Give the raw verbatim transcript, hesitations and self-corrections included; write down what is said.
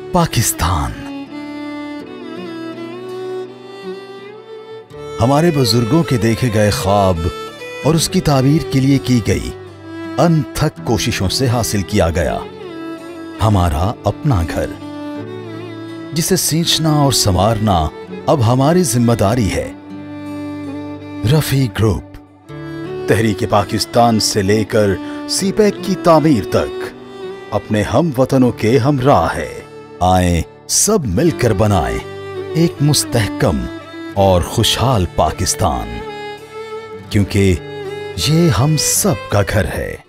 पाकिस्तान। हमारे बुजुर्गों के देखे गए ख्वाब और उसकी ताबीर के लिए की गई अनथक कोशिशों से हासिल किया गया हमारा अपना घर, जिसे सींचना और संवारना अब हमारी जिम्मेदारी है। रफी ग्रुप तहरीक पाकिस्तान से लेकर सीपैक की तामीर तक अपने हम वतनों के हमराह है। आए सब मिलकर बनाएं एक मुस्तहकम और खुशहाल पाकिस्तान, क्योंकि ये हम सब का घर है।